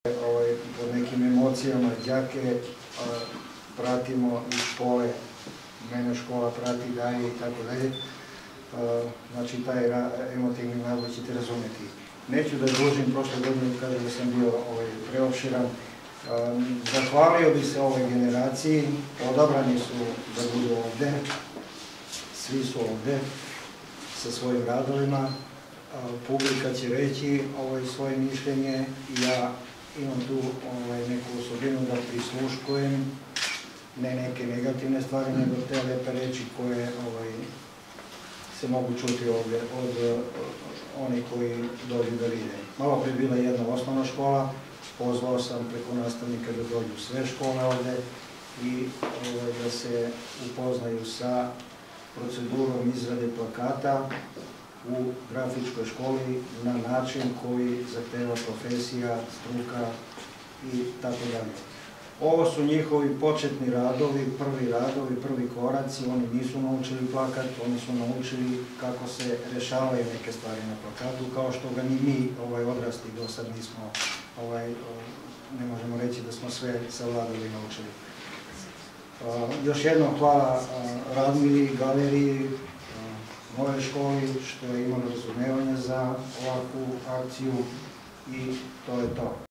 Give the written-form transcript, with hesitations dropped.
Pod nekim emocijama đake pratimo iz škole, mene škola prati dalje i tako dalje. Znači, taj emotivni naboj ćete razumjeti. Neću da dužim, prošle godine kada da sam bio preopširan. Zahvalio bi se ovoj generaciji, odabrani su da budu ovde, svi su ovde sa svojim radovima. Publika će reći svoje mišljenje i ja imam tu neku osobinu da prisluškujem, ne neke negativne stvari, nego te lepe reči koje se mogu čuti ovde od onih koji dođu da vide. Malo pre bila jedna osnovna škola, pozvao sam preko nastavnika da dođu sve škole ovde i da se upoznaju sa procedurom izrade plakata u grafičkoj školi na način koji zahteva profesija, struka i tako dalje. Ovo su njihovi početni radovi, prvi koraci. Oni nisu naučili plakat, oni su naučili kako se rešavaju neke stvari na plakatu, kao što ga ni mi odrasli do sad nismo, ne možemo reći da smo sve savladali i naučili. Još jednom hvala Radmili, galeriji, moje školi, što je imalo razumevanje za ovakvu akciju i to je to.